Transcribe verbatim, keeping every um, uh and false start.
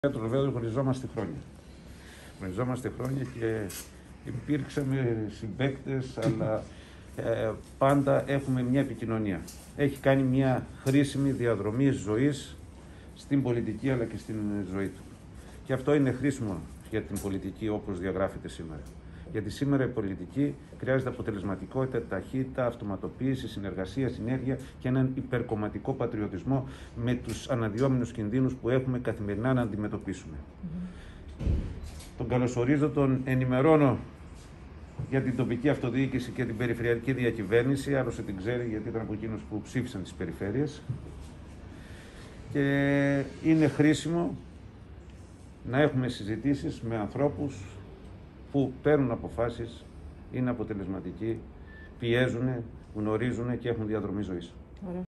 Του Λοβέδου γνωριζόμαστε χρόνια. Γνωριζόμαστε χρόνια και υπήρξαμε συμπαίκτες, αλλά ε, πάντα έχουμε μια επικοινωνία. Έχει κάνει μια χρήσιμη διαδρομή ζωής στην πολιτική αλλά και στην ζωή του. Και αυτό είναι χρήσιμο για την πολιτική όπως διαγράφεται σήμερα. Γιατί σήμερα η πολιτική χρειάζεται αποτελεσματικότητα, ταχύτητα, αυτοματοποίηση, συνεργασία, συνέργεια και έναν υπερκομματικό πατριωτισμό με τους αναδυόμενους κινδύνους που έχουμε καθημερινά να αντιμετωπίσουμε. Mm-hmm. Τον καλωσορίζω, τον ενημερώνω για την τοπική αυτοδιοίκηση και την περιφερειακή διακυβέρνηση, άλλωστε την ξέρει γιατί ήταν από εκείνους που ψήφισαν τις περιφέρειες. Και είναι χρήσιμο να έχουμε συζητήσεις με ανθρώπους που παίρνουν αποφάσεις, είναι αποτελεσματικοί, πιέζουν, γνωρίζουν και έχουν διαδρομή ζωής.